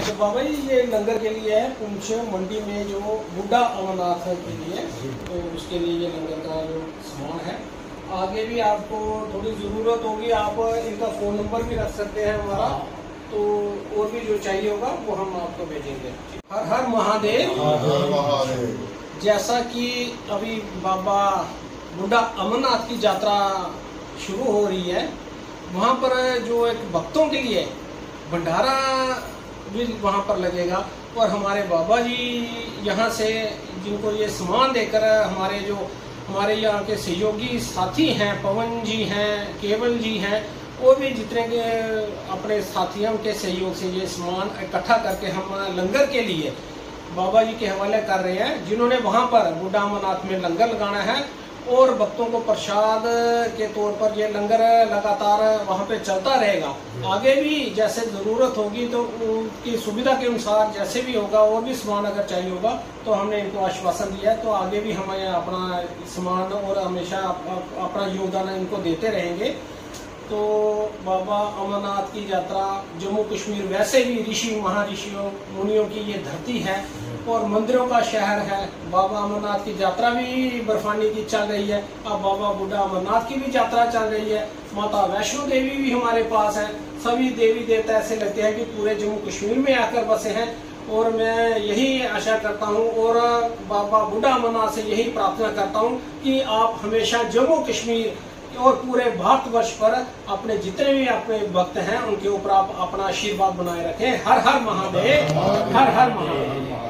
तो बाबा जी ये लंगर के लिए है पुंछ मंडी में जो बुड्ढा अमरनाथ के लिए, तो उसके लिए ये लंगर का जो सामान है। आगे भी आपको थोड़ी ज़रूरत होगी, आप इनका फ़ोन नंबर भी रख सकते हैं हमारा, तो और भी जो चाहिए होगा वो हम आपको भेजेंगे। हर हर महादेव। जैसा कि अभी बाबा बुड्ढा अमरनाथ की यात्रा शुरू हो रही है, वहाँ पर जो एक भक्तों के लिए भंडारा भी वहाँ पर लगेगा, और हमारे बाबा जी यहाँ से जिनको ये सामान देकर हमारे यहाँ के सहयोगी साथी हैं, पवन जी हैं, केवल जी हैं, और भी जितने के अपने साथियों के सहयोग से ये सामान इकट्ठा करके हम लंगर के लिए बाबा जी के हवाले कर रहे हैं, जिन्होंने वहाँ पर बुड्ढा अमरनाथ में लंगर लगाना है और भक्तों को प्रसाद के तौर पर ये लंगर लगातार वहाँ पे चलता रहेगा। आगे भी जैसे ज़रूरत होगी तो उनकी सुविधा के अनुसार जैसे भी होगा, और भी सामान अगर चाहिए होगा तो हमने इनको आश्वासन दिया है, तो आगे भी हम अपना सामान और हमेशा अपना योगदान इनको देते रहेंगे। तो बाबा अमरनाथ की यात्रा जम्मू कश्मीर वैसे भी ऋषि महर्षियों मुनियों की ये धरती है और मंदिरों का शहर है। बाबा अमरनाथ की यात्रा भी बर्फानी की चल रही है, अब बाबा बुड्ढा अमरनाथ की भी यात्रा चल रही है, माता वैष्णो देवी भी हमारे पास है। सभी देवी देवता ऐसे लगते हैं कि पूरे जम्मू कश्मीर में आकर बसे हैं, और मैं यही आशा करता हूँ और बाबा बुड्ढा अमरनाथ से यही प्रार्थना करता हूँ कि आप हमेशा जम्मू कश्मीर और पूरे भारतवर्ष पर अपने जितने भी अपने भक्त हैं उनके ऊपर आप अपना आशीर्वाद बनाए रखें। हर हर महादेव, हर हर महादेव।